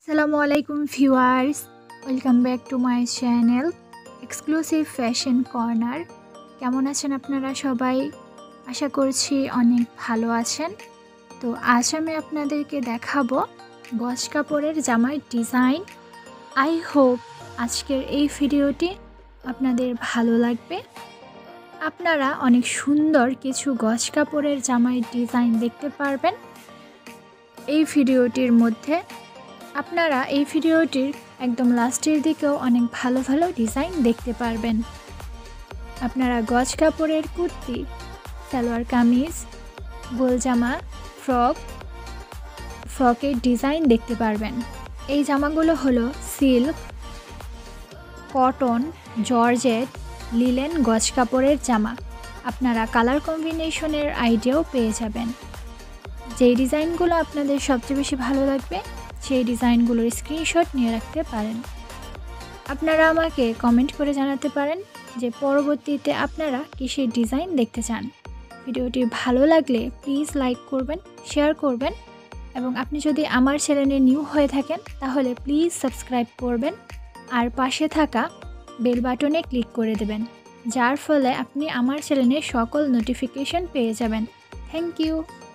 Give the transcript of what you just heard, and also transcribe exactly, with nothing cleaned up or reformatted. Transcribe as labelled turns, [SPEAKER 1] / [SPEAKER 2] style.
[SPEAKER 1] আসসালামু আলাইকুম viewers, welcome back to my channel exclusive fashion corner. কেমন আছেন আপনারা সবাই? আশা করছি অনেক ভালো আছেন। তো আজ আমি আপনাদেরকে দেখাবো গজ কাপড়ের জামার ডিজাইন। আই হোপ আজকের এই ভিডিওটি আপনাদের ভালো লাগবে। আপনারা অনেক সুন্দর কিছু গজ কাপড়ের জামার ডিজাইন দেখতে পারবেন এই ভিডিওটির মধ্যে। আপনারা এই ভিডিওটির একদম লাস্টের দিকেও অনেক ভালো ভালো ডিজাইন দেখতে পারবেন। আপনারা গজ কাপড়ের কুর্তি, সালোয়ার কামিজ, গোল জামা, ফ্রক ফ্রকের ডিজাইন দেখতে পারবেন। এই জামাগুলো হলো সিল্ক, কটন, জর্জেট, লিলেন গজ কাপড়ের জামা। আপনারা কালার কম্বিনেশনের আইডিয়াও পেয়ে যাবেন। যেই ডিজাইনগুলো আপনাদের সবচেয়ে বেশি ভালো লাগবে সেই ডিজাইনগুলোর স্ক্রিনশট নিয়ে রাখতে পারেন। আপনারা আমাকে কমেন্ট করে জানাতে পারেন যে পরবর্তীতে আপনারা কিসের ডিজাইন দেখতে চান। ভিডিওটি ভালো লাগলে প্লিজ লাইক করবেন, শেয়ার করবেন, এবং আপনি যদি আমার চ্যানেলে নিউ হয়ে থাকেন তাহলে প্লিজ সাবস্ক্রাইব করবেন আর পাশে থাকা বেল বাটনে ক্লিক করে দেবেন, যার ফলে আপনি আমার চ্যানেলের সকল নোটিফিকেশন পেয়ে যাবেন। Thank you.